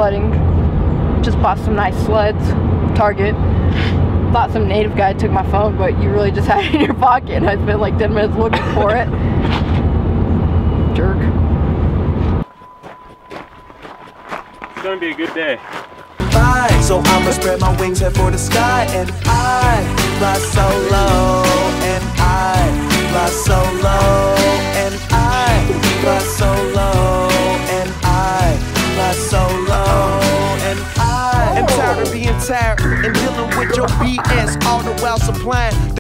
sledding. Just bought some nice sleds. Target. Thought some native guy took my phone, but you really just had it in your pocket, and I spent like 10 minutes looking for it. Jerk. It's gonna be a good day. So I'ma spread my wings, head for the sky, and I fly so low, and I fly so low, and I fly so low, and I fly so low, and I am tired of being tired and dealing with your BS all the while supplying